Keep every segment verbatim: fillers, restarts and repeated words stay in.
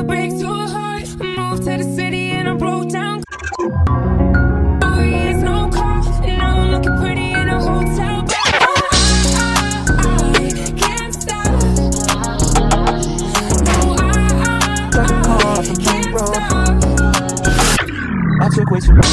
breaks your heart. I moved to the city and I broke down. Oh, yeah, it's no call. And now I'm looking pretty in a hotel. Can't stop. No, I, I, I can't stop. I took way too long.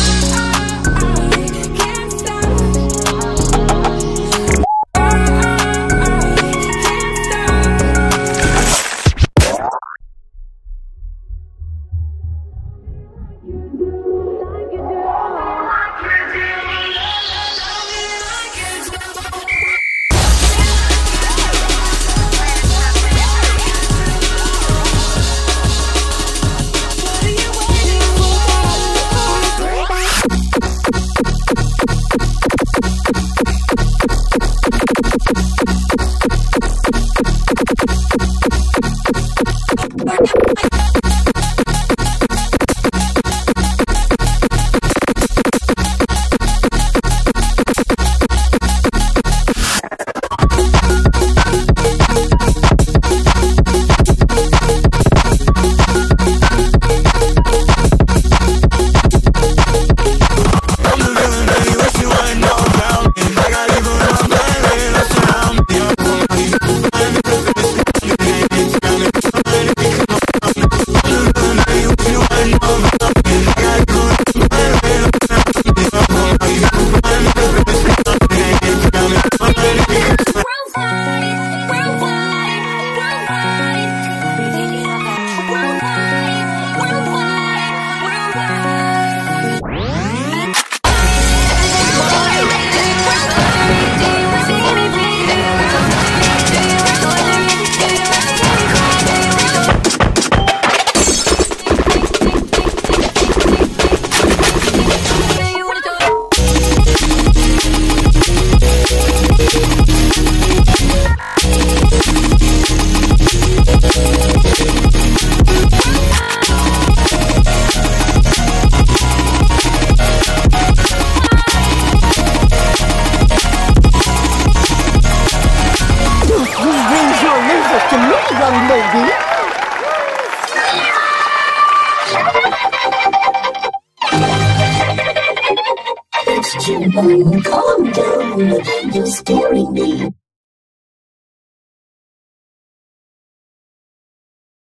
Young lady. It's Jade, calm down. You're scaring me.